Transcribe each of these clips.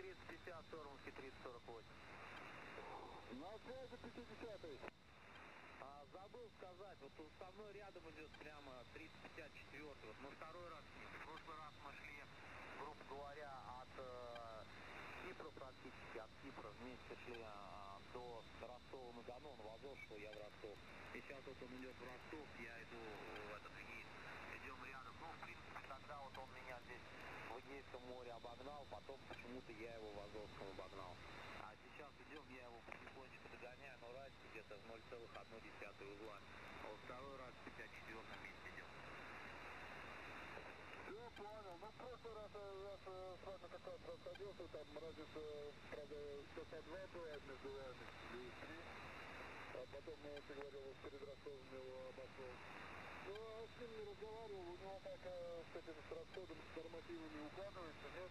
30-50, Сturmovik 30-48. На связи 50-й. Забыл сказать, вот со мной рядом идет прямо 30-54, вот мы второй раз с ним. В прошлый раз мы шли, грубо говоря, от Кипра практически, от Кипра вместе шли до Ростова-на-Дону, он в Азов шел, я в Ростов. И сейчас вот он идет в Ростов, я иду в этот Египет. Идем рядом, ну, в принципе, тогда вот он меня здесь в Эгейском море обогнал, потом почему-то я его в Азовском обогнал. А сейчас идем, я его потихонечку догоняю, но разница где-то в 0,1 узла. А вот второй раз в 54 месте идем. Все, понял. Ну, в прошлый раз я с вами как раз расходился, там разница, правда, 102 была между вами, или 3. А потом, ты говорил, перед Ростовом его обошел. Ну, а с ним не разговаривал, у него так с этим, с расходом, с нормативами укладывается, нет?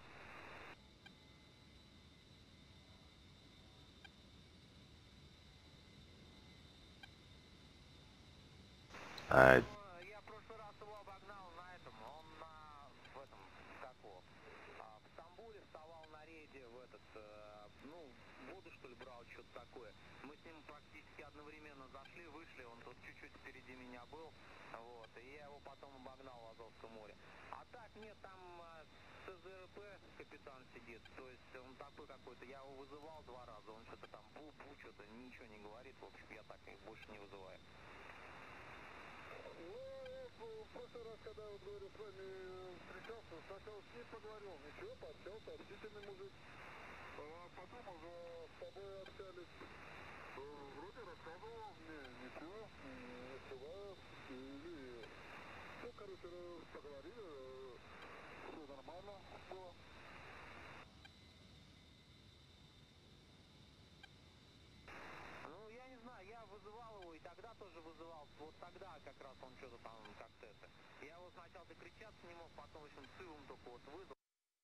Я в прошлый раз его обогнал на этом, он в этом, как его, в Стамбуле вставал на рейде в этот, воду что ли брал, что-то такое. Мы с ним практически одновременно зашли, вышли, он тут чуть-чуть впереди меня был, вот, и я его потом обогнал в Азовском море. А так нет, там СЗРП капитан сидит, то есть он такой какой-то, я его вызывал 2 раза, он что-то там бу-бу, что-то ничего не говорит, в общем, я так их больше не вызываю. Ну, в прошлый раз, когда, вот, говорю, с вами встречался, сначала с ним поговорил, ничего, пообщался, общительный мужик. А потом уже с тобой общались. Вроде рассказывал мне, ничего, не скрываю. Ну, короче, поговорили, все нормально было. Ну, я не знаю, я вызывал его и тогда тоже вызывал. Вот тогда как раз он что-то там как-то это. Я его сначала докричаться не мог, потом, в общем, сылом только вот вызвал.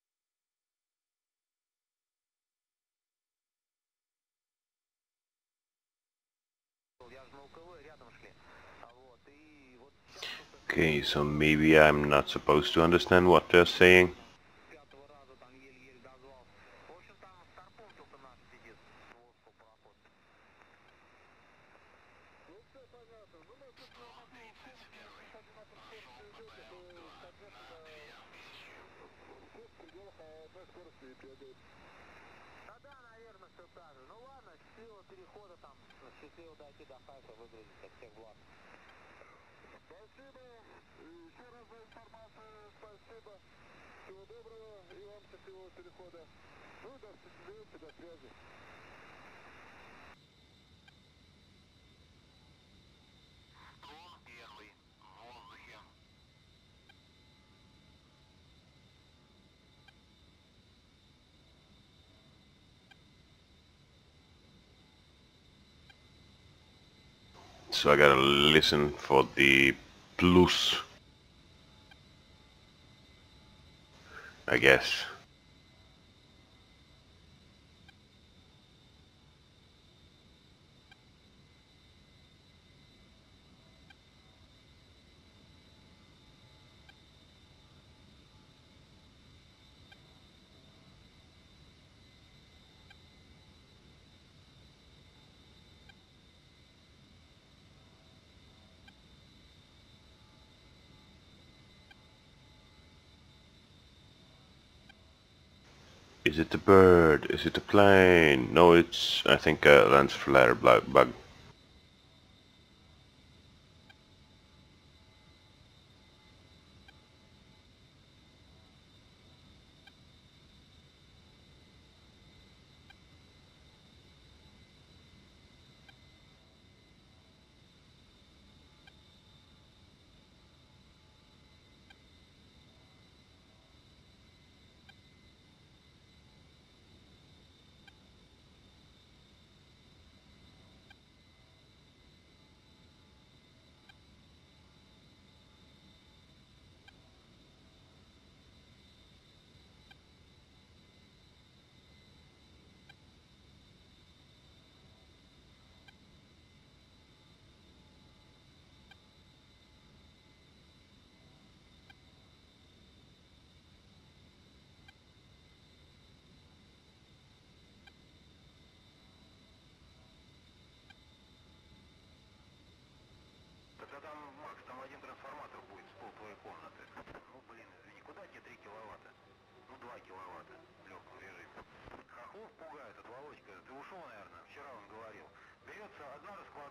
Я же на УКВ рядом шли. Вот, и вот сейчас... Okay, so maybe I'm not supposed to understand what they're saying. Пятого раза там еле-еле дозвал. В общем, там Старпом только наш сидит. Вот, пароход. Ну, все понятно. Ну, мы тут на мотиве одинаковой скорости идете, то, соответственно, все в пределах одной скорости и бегает. Да, наверное, все так же. Ну ладно, счастливого перехода там, счастливо дойти до Хайфа, выгрузиться, всех благ. Спасибо. Еще раз за информацию. Спасибо. Всего доброго и вам счастливого перехода. Ну, до встречи, до связи. Клон первый. В воздухе. So I gotta listen for the plus, I guess. Is it the bird? Is it the plane? No, it's, I think, a lens flare bug.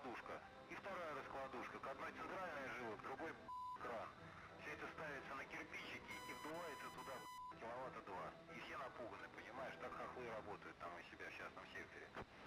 раскладушка и вторая раскладушка. К одной центральная жила, к другой кран. Все это ставится на кирпичики и вдувается туда киловатта 2. И все напуганы, понимаешь? Так хохлы работают там у себя в частном секторе.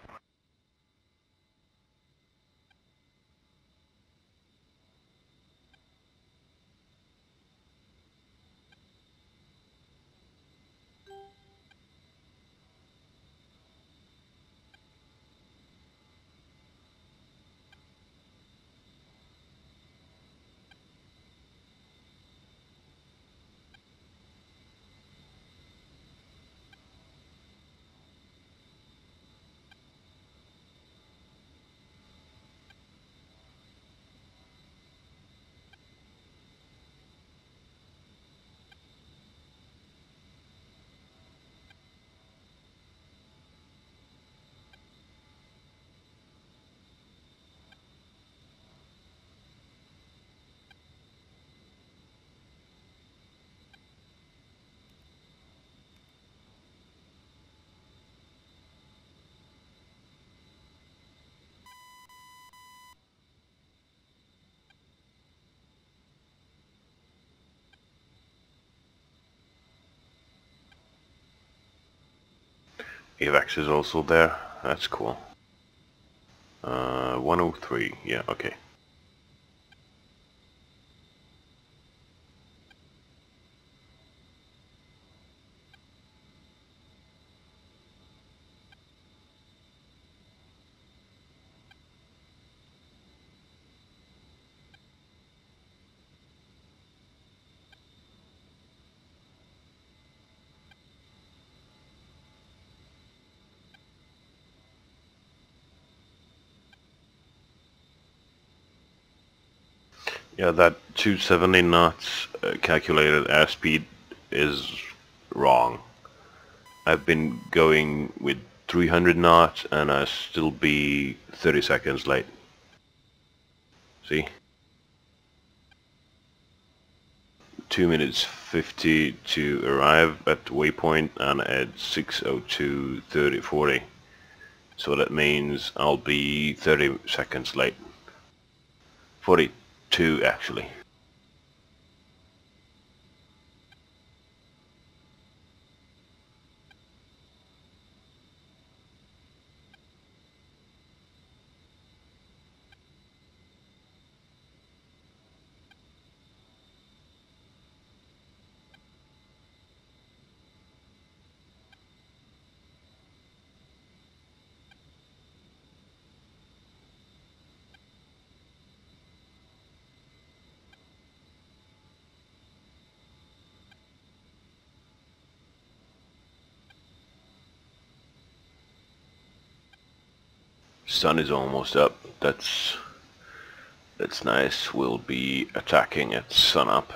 AVAX is also there. That's cool. 103. Yeah, okay. Yeah, that 270 knots calculated airspeed is wrong. I've been going with 300 knots and I still be 30 seconds late. See? 2 minutes 50 to arrive at waypoint and at 6:02 30:40. So that means I'll be 30 seconds late. 42 actually. Sun is almost up. That's nice. We'll be attacking at sunup.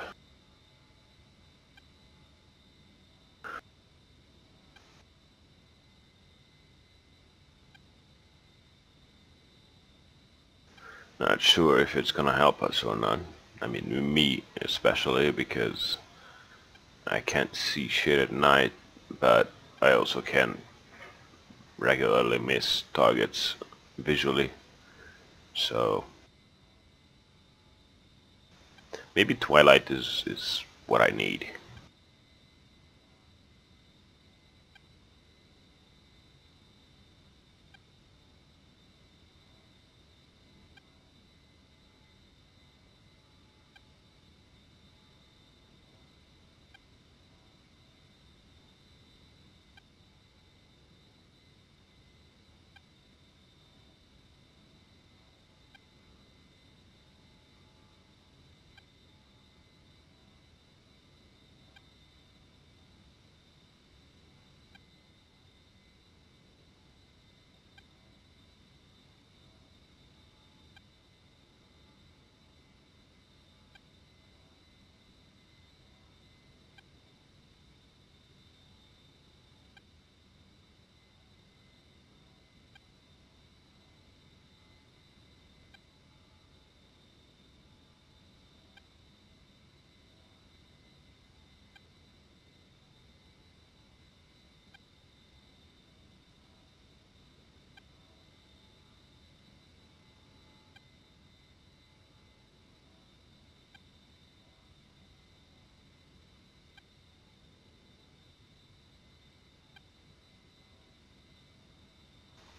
Not sure if it's gonna help us or not. I mean, me especially, because I can't see shit at night, but I also can regularly miss targets visually. So maybe twilight is what I need.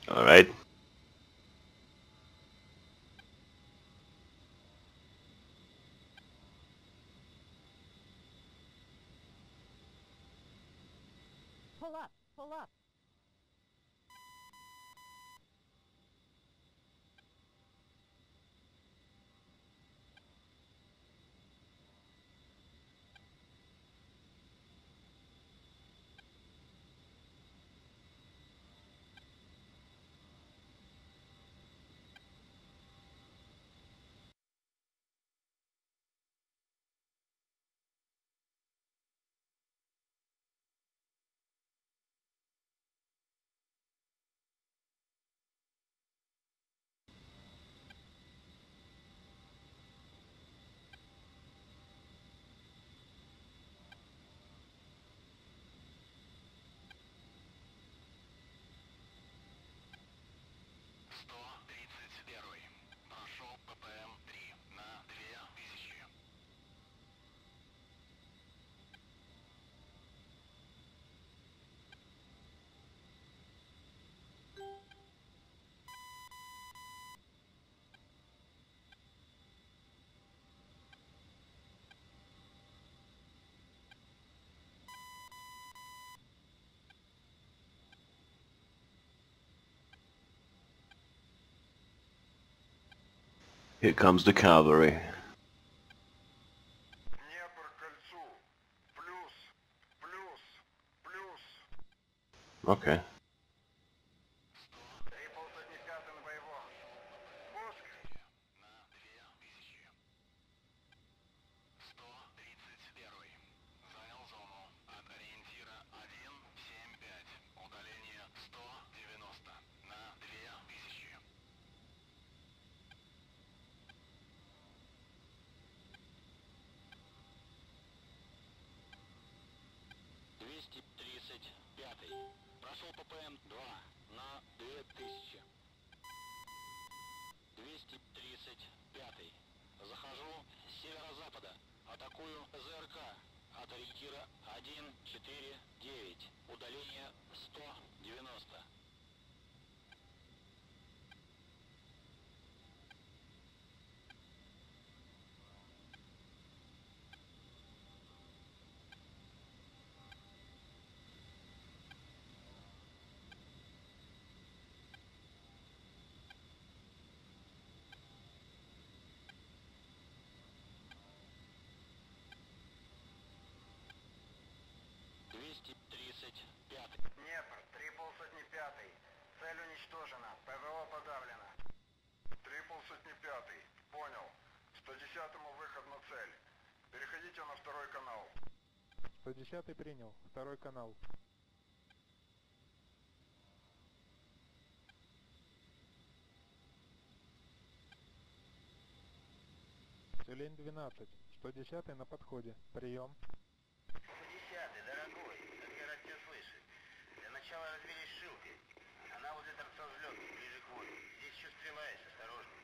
Alright. Pull up, pull up. Here comes the cavalry. Днепр к кольцу. Плюс, плюс, плюс. Okay. 3,5 на боевом. Пуск. Прошел ППМ 2 на 2000. 235. Захожу с северо-запада. Атакую ЗРК от ориентира 149. Удаление 190. Днепр, 3,5. Цель уничтожена. ПВО подавлено. 3,5. Понял. 110-му выход на цель. Переходите на второй канал. 110-й принял. Второй канал. Тюлень 12. 110-й на подходе. Прием. 110-й, дорогой, как я рад тебя слышать. Для начала разберись с шилкой. Она возле торца взлета, ближе к воду. Здесь еще стрела есть, осторожней.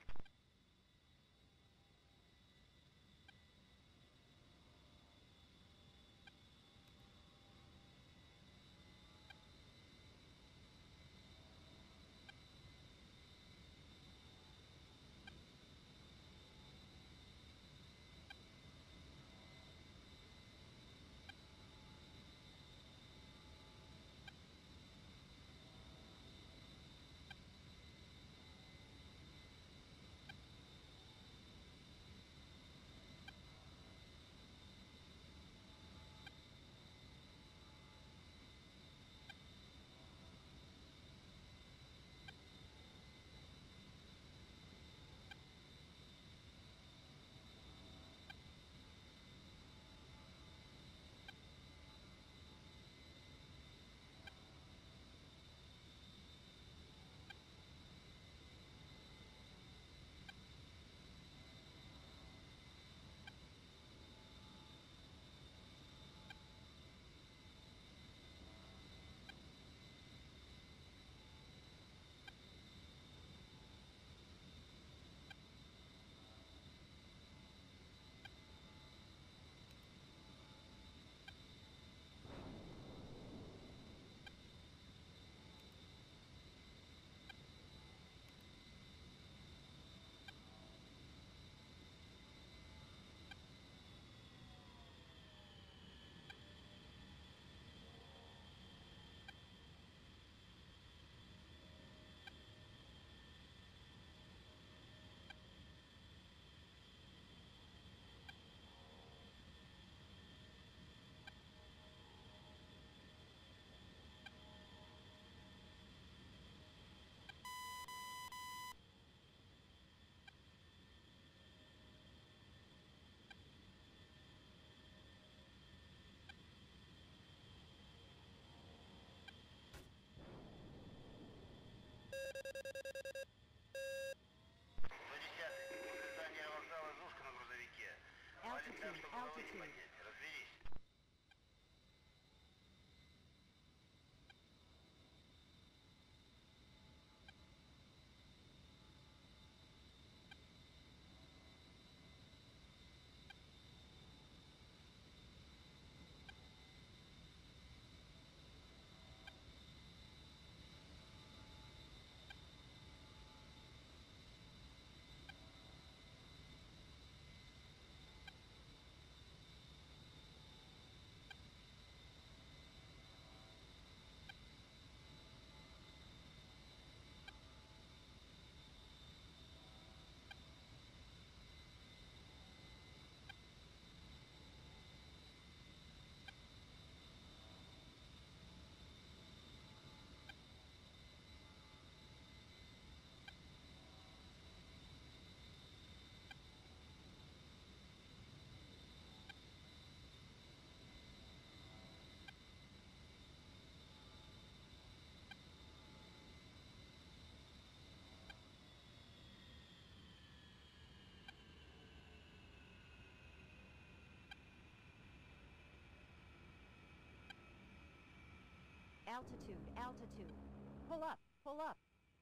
altitude, altitude. Pull up, pull up.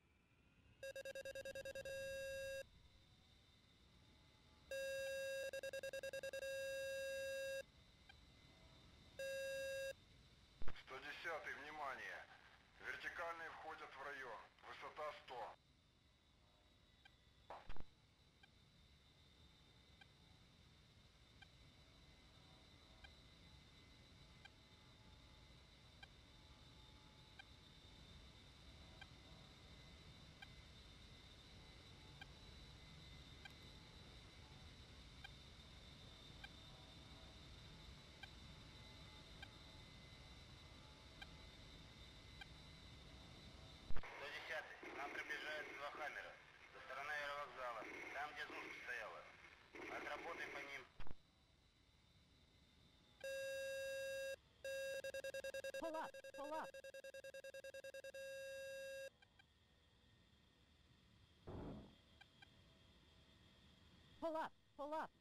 110-й, внимание! Вертикальные входят в район. Высота 100. К нам приближаются два хаммера со стороны аэровокзала, там, где Зушка стояла. Отработай по ним. Pull up, pull up. Pull up, pull up.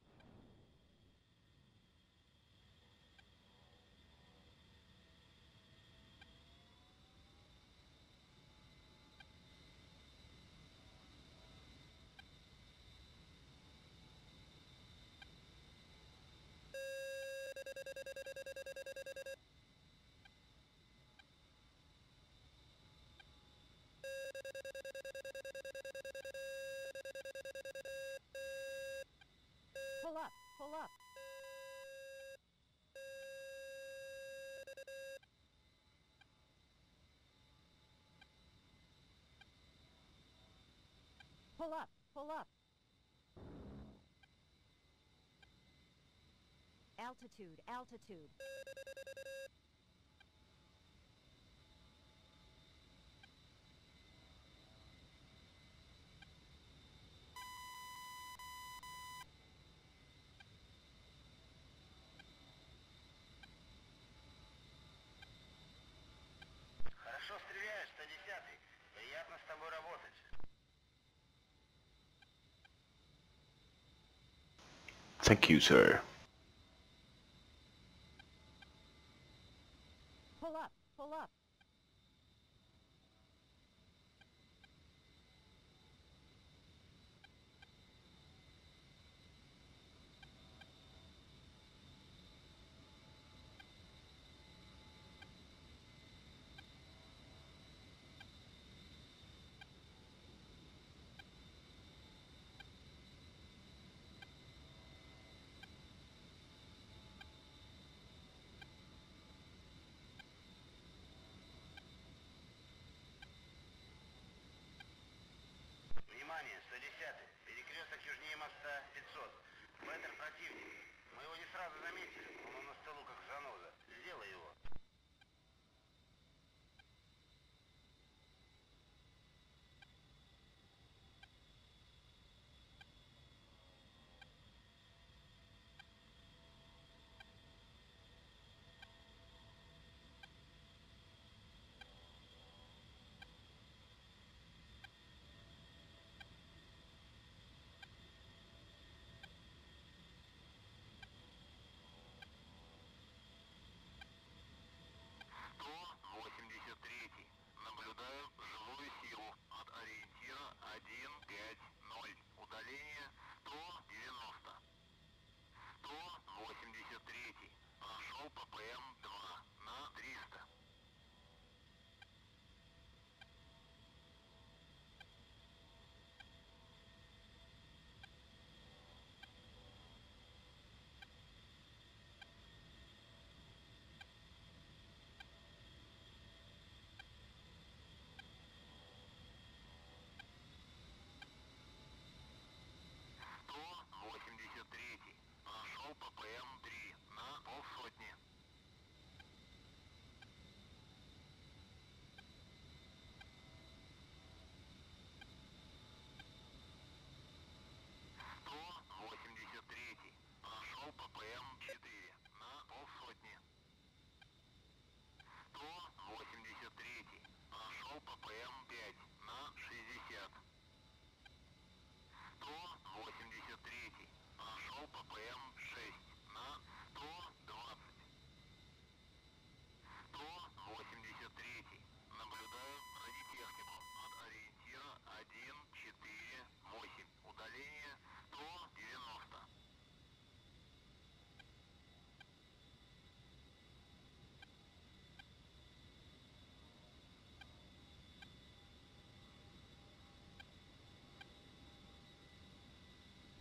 Pull up, pull up. Pull up, pull up. Altitude, altitude. Хорошо стреляешь, 110-й. Приятно с тобой работать. Thank you, sir. Pull up, pull up.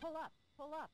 Pull up, pull up.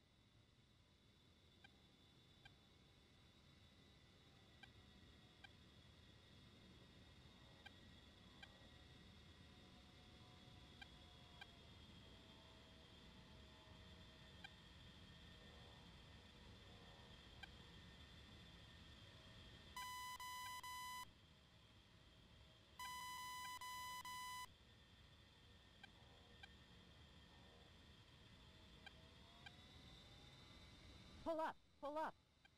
Pull up, pull up.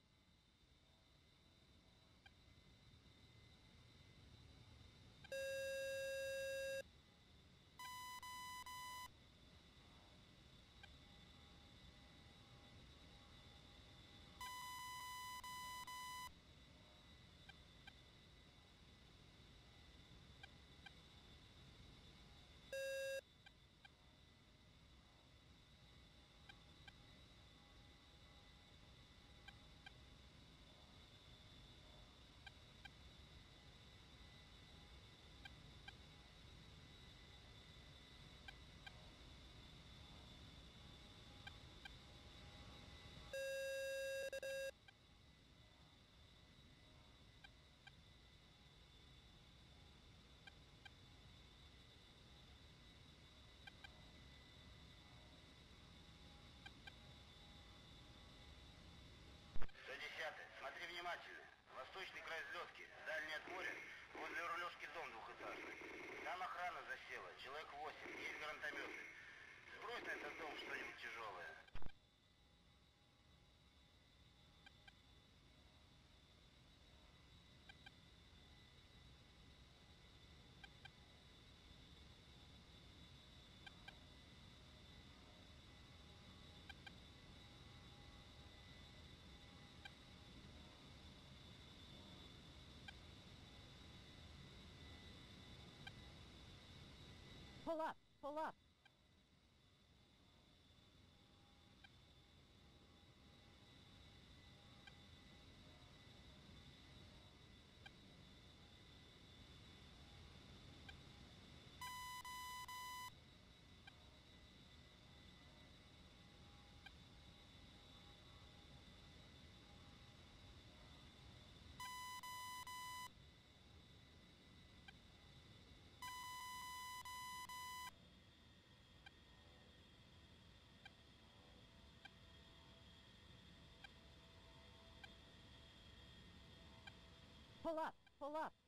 Смотри внимательно. Восточный край взлетки, дальний от моря, возле рулежки дом двухэтажный. Там охрана засела, человек 8, есть гранатометы. Сбрось на этот дом что-нибудь тяжелое. Pull up, pull up. Pull up, pull up.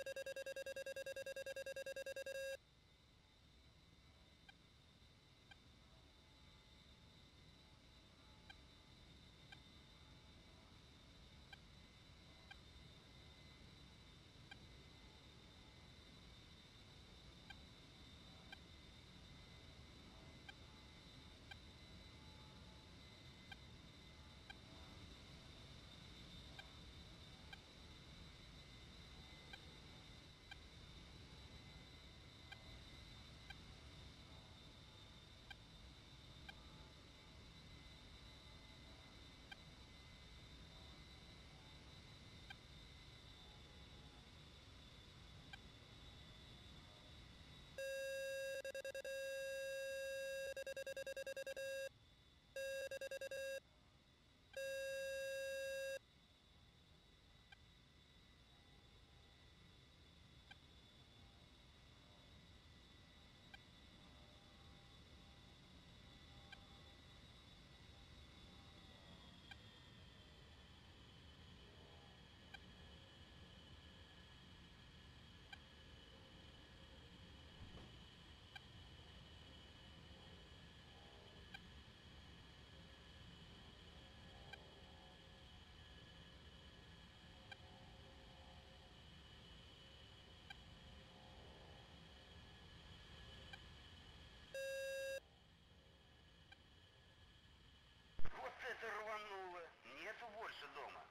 Вот это рвануло. Нету больше дома.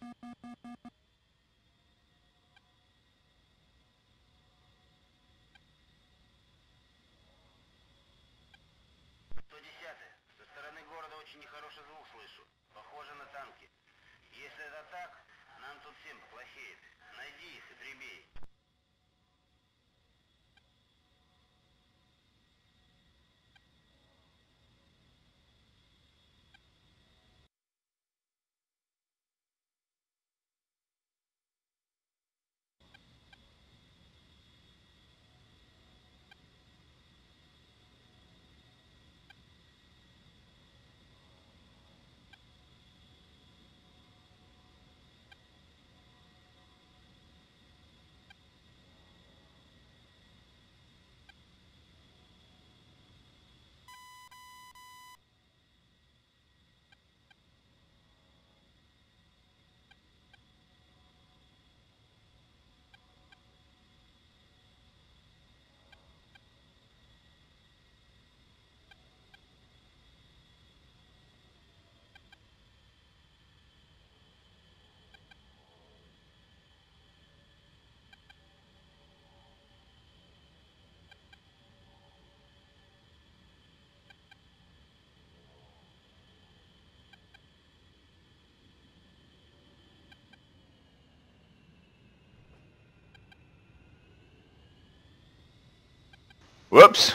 Со стороны города очень нехороший звук слышу. Похоже на танки. Если это так, нам тут всем плохеет. Найди их и прибей. Whoops!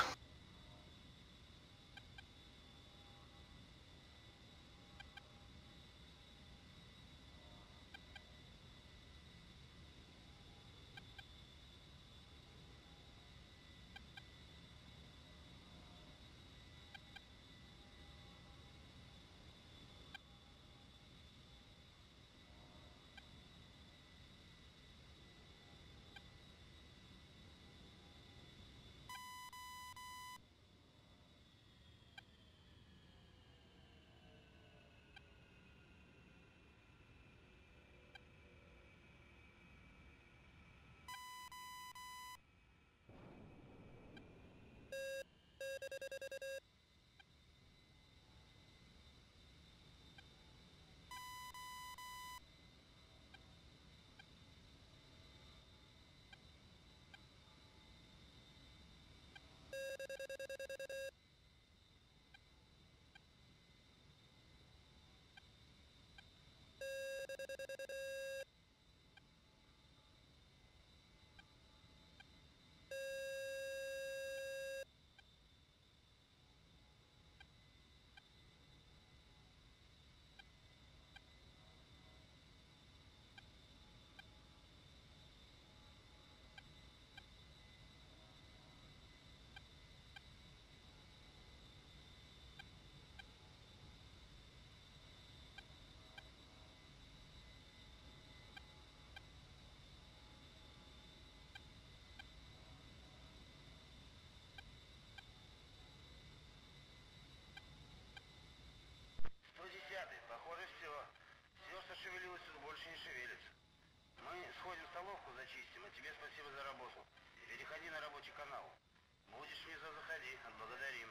Похоже, все. Все, что шевелилось, тут больше не шевелится. Мы сходим столовку зачистим, а тебе спасибо за работу. Переходи на рабочий канал. Будешь внизу, заходи, отблагодарим.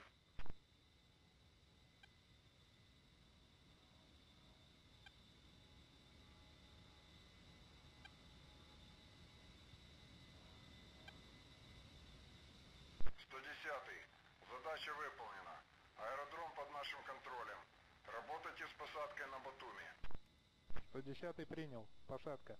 Задача выполнена. Аэродром под нашим контролем. Работайте с посадкой на Батуми. 110-й принял. Посадка.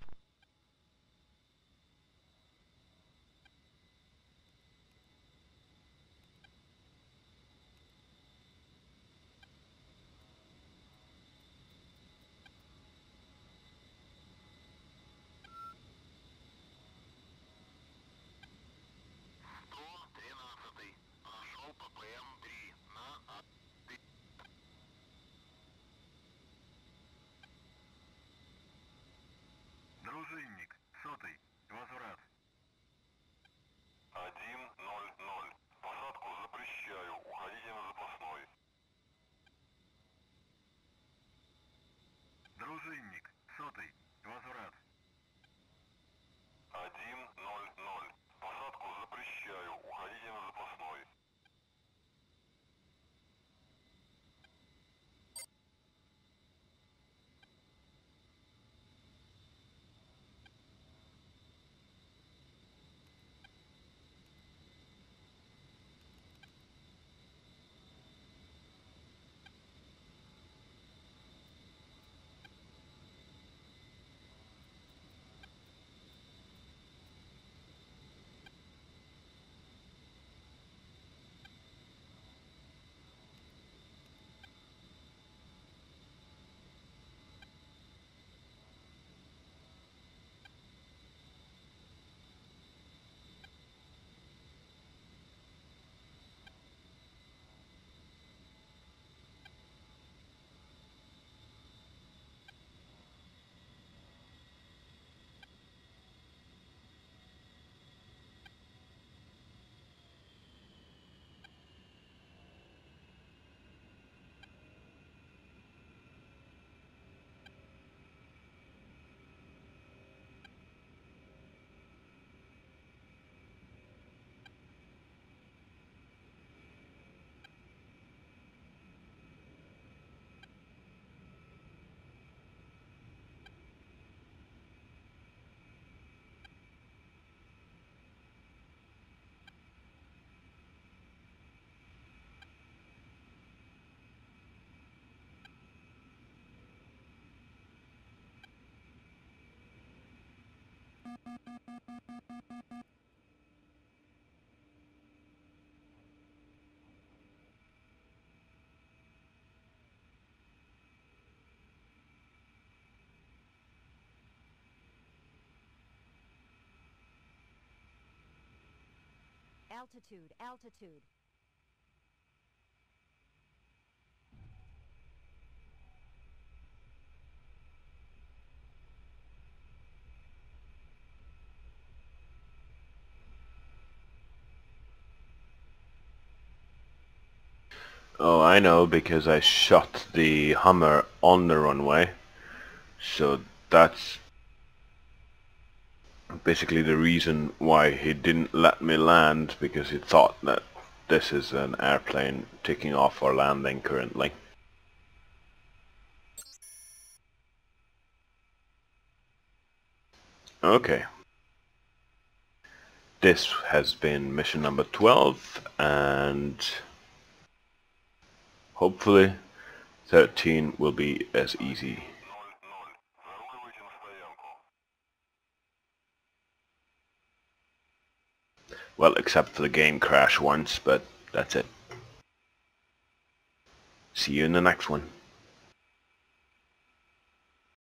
Дружинник, сотый, возврат. 1-0-0. Посадку запрещаю. Уходите на запасной. Дружинник, сотый, возврат. 1-0-0. Посадку запрещаю. Уходите на запасной. Altitude, altitude. Oh, I know, because I shot the Hummer on the runway. So that's basically the reason why he didn't let me land, because he thought that this is an airplane taking off or landing currently. Okay. This has been mission number 12, and hopefully 13 will be as easy. 0-0. Заруливайте на стоянку. Well, except for the game crash once, but that's it. See you in the next one.